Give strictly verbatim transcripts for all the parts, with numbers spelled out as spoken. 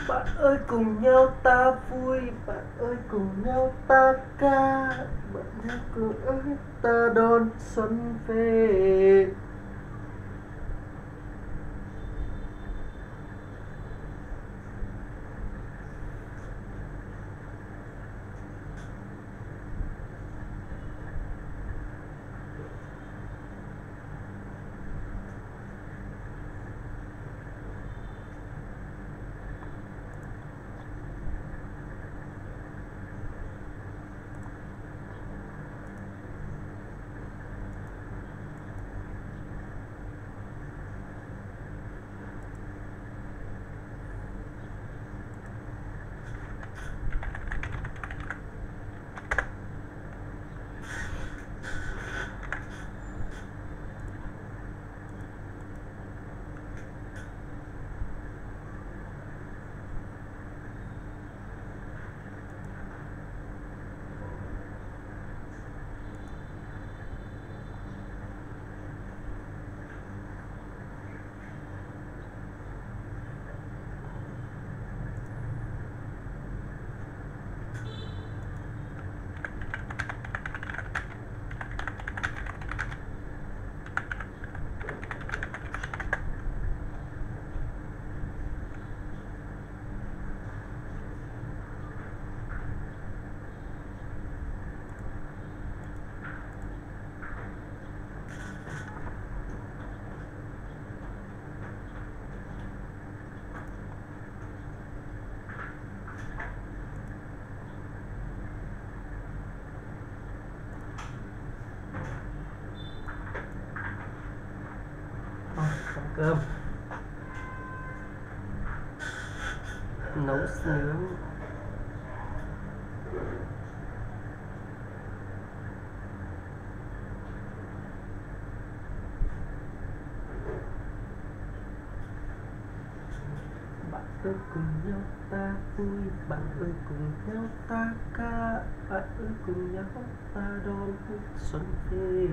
Bạn ơi cùng nhau ta vui, bạn ơi cùng nhau ta ca, bạn ơi cùng ơi ta đón xuân về. Thôi, ăn cơm, nấu nướng. Bạn ơi cùng nhau ta vui, bạn ơi cùng nhau ta ca, bạn ơi cùng nhau ta đón xuân về.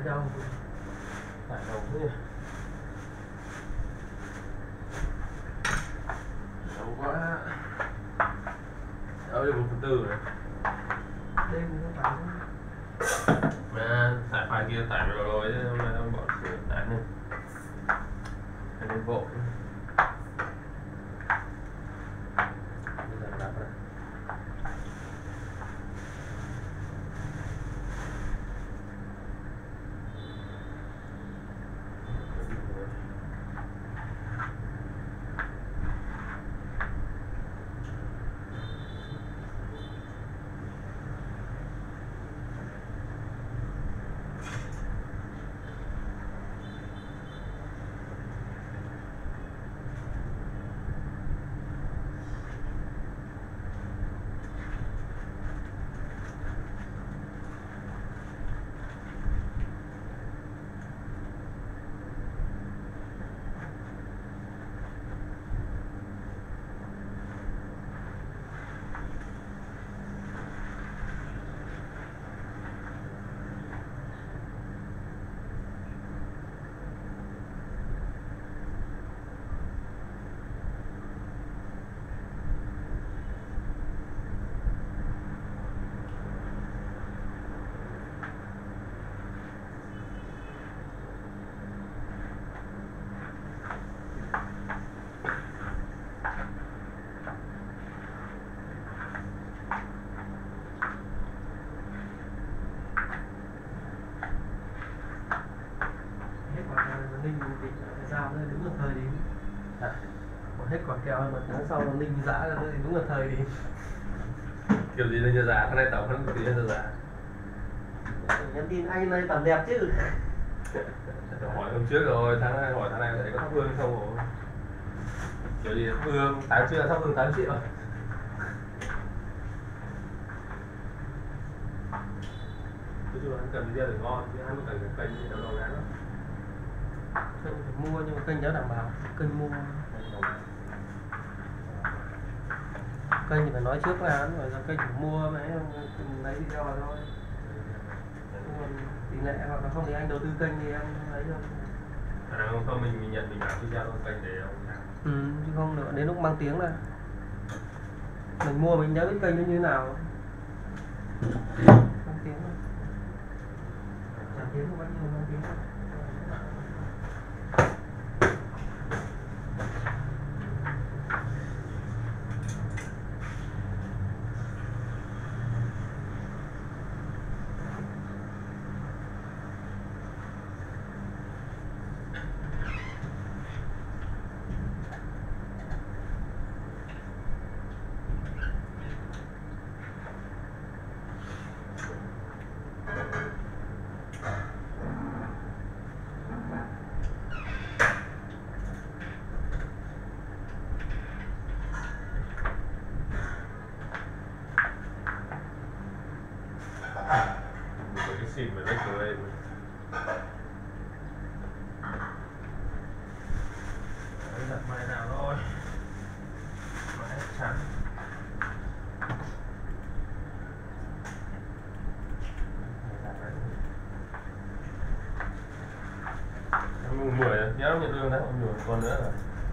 cho ông. Tải đầu thế nhỉ? Đầu quá. Đâu được một phần tư rồi. Đêm nó tải. Mà tải file kia tải rồi rồi chứ hôm nay ông bảo sửa tải nữa. Phải nên bộ. Bây giờ lắp rồi. Ninh thì sao nó đúng là thời điểm. À, hết quả kẹo mà tháng sau nó ninh giã ra thì đúng là thời điểm. Kiểu gì lên cho giả, tháng này tổng hắn tí lên cho giả. Nhắn tin anh này tầm đẹp chứ. Hỏi hôm trước rồi, tháng này hỏi tháng này thấy có thắp hương không rồi. Kiểu gì thắp hương, tháng trước là thắp hương tám triệu. Nói chung là hắn cần video để ngon, chứ hắn cần cái kênh để đầu gán lắm. Kênh phải mua nhưng mà kênh đó đảm bảo kênh mua. Kênh thì phải nói trước là rồi ra kênh phải mua mấy lấy video vào thôi. Tỷ lệ hoặc là không thì anh đầu tư kênh thì em lấy thôi. À, không, không mình, mình nhận mình làm video trong kênh để ông làm. Ừ, chứ không nữa đến lúc mang tiếng ra mình mua mình nhớ biết kênh nó như thế nào. Mang tiếng thôi. Trả tiếng không bao nhiêu mang tiếng thôi. Cái xịn mà nó cười. Đấy, đặt mai nào thôi. Mai chắn. Mùng mười rồi, nhớ nhận lương đấy, mùng mười còn nữa rồi.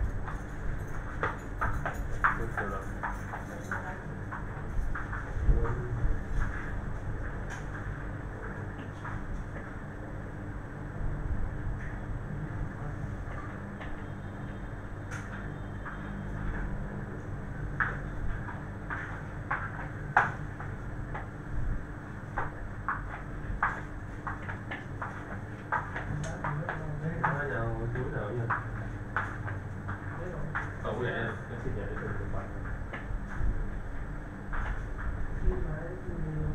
Không vậy, em xin nhớ để được